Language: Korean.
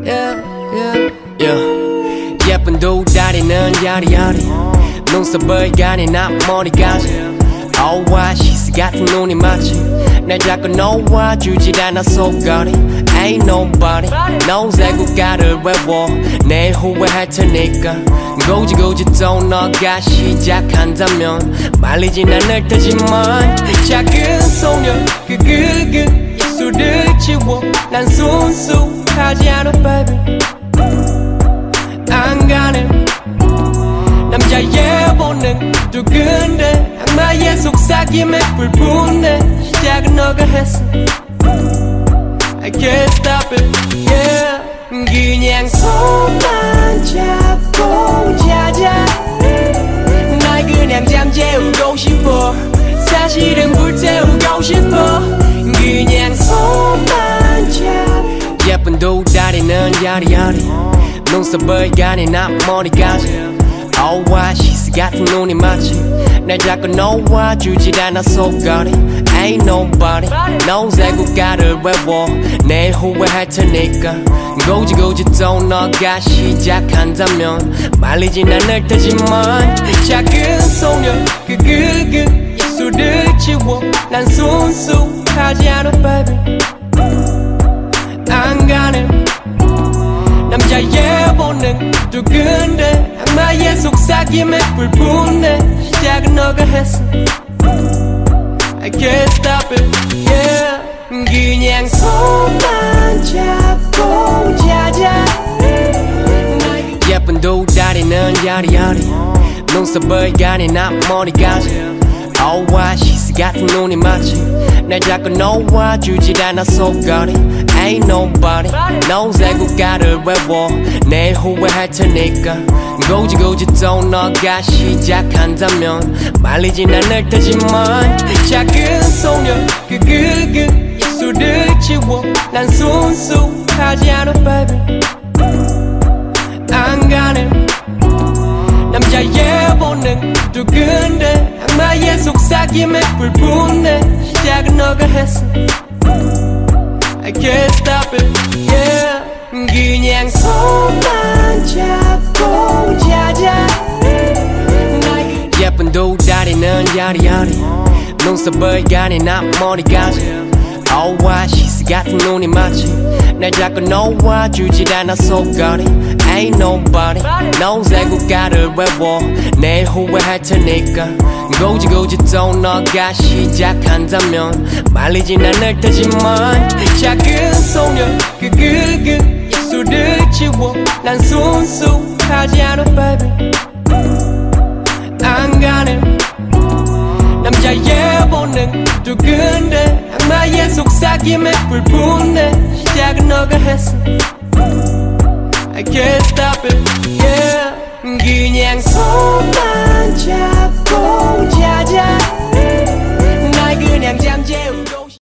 예쁜 두 다리는 야리야리 눈썹을 가린 앞머리까지 오와 시스 같은 눈이 마치 날 자꾸 놓아주질 않아 속거리 Ain't nobody knows 애국가를 외워 내일 후회할 테니까 고지고지 또 너가 시작한다면 말리진 않을 테지만 작은 소녀 그 입술을 지워 난 순수하지 않아 baby 안 가네 남자의 본능 두근대 악마의 속삭임에 불붙네 시작은 너가 했어 I can't stop it yeah 그냥 손만 잡고 자자 날 그냥 잠재우고 싶어 사실은 불태우고 싶어 그냥 손만 잡 예쁜 두 다리는 야리야리 눈썹을 가린 앞머리까지 오와 시스 같은 눈이 마치 날 자꾸 놓아주질 않아 속거리 Ain't nobody knows 애국가를 외워 내일 후회할 테니까 고지고지 또 너가 시작한다면 말리진 않을 테지만 작은 소녀 그 입술을 지워 난 순수하지 않아 baby 안 가네 남자의 본능 두근대 악마의 속삭임에 불붙네 시작은 너가 했어 I can't stop it yeah 그냥 손만 잡고 자자 예쁜 두 다리는 야리야리 눈썹을 가린 앞머리까지 오와 시스 같은 눈이 마치 날 자꾸 놓아주질 않아 속거리 Ain't nobody knows 애국가를 외워 내일 후회할 테니까 고지고지 또 너가 시작한다면 말리진 않을 테지만 작은 소녀 그 입술을 지워 난 순수하지 않아 baby 안 가네 남자의 본능 두근대 악마의 속삭임에 불붙네 시작은 너가 했어 I can't stop it yeah 그냥 손만 잡고 자자 예쁜 두 다리는 야리야리 눈썹을 가린 앞머리까지 오와 시스 같은 눈이 마치 날 자꾸 놓아주질 않아 속거리 Ain't nobody knows 애국가를 외워 내일 후회할 테니까 고지고지 또 너가 시작한다면 말리진 않을 테지만 작은 소녀 그 입술을 지워 난 순수하지 않아 baby 안 가네 남자의 본능 두근대 악마의 속삭임에 불붙네 시작은 너가 했어 I can't stop it yeah 그냥 손만